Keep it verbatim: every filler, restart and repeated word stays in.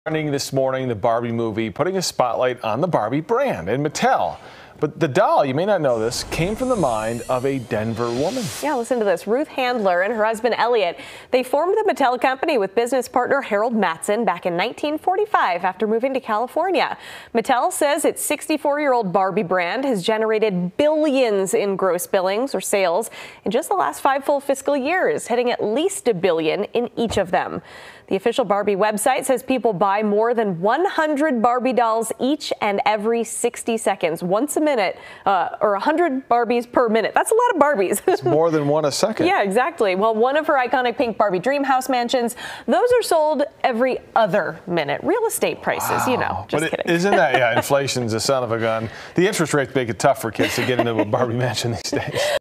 Running this morning, the Barbie movie, putting a spotlight on the Barbie brand and Mattel. But the doll, you may not know this, came from the mind of a Denver woman. Yeah, listen to this. Ruth Handler and her husband Elliot, they formed the Mattel company with business partner Harold Matson back in nineteen forty-five after moving to California. Mattel says its sixty-four-year-old Barbie brand has generated billions in gross billings or sales in just the last five full fiscal years, hitting at least a billion in each of them. The official Barbie website says people buy more than one hundred Barbie dolls each and every sixty seconds, once a minute, uh, or one hundred Barbies per minute. That's a lot of Barbies. It's more than one a second. Yeah, exactly. Well, one of her iconic pink Barbie dream house mansions, those are sold every other minute. Real estate prices, wow. you know, just but kidding. It, isn't that, yeah, inflation's a son of a gun. The interest rates make it tough for kids to get into a Barbie mansion these days.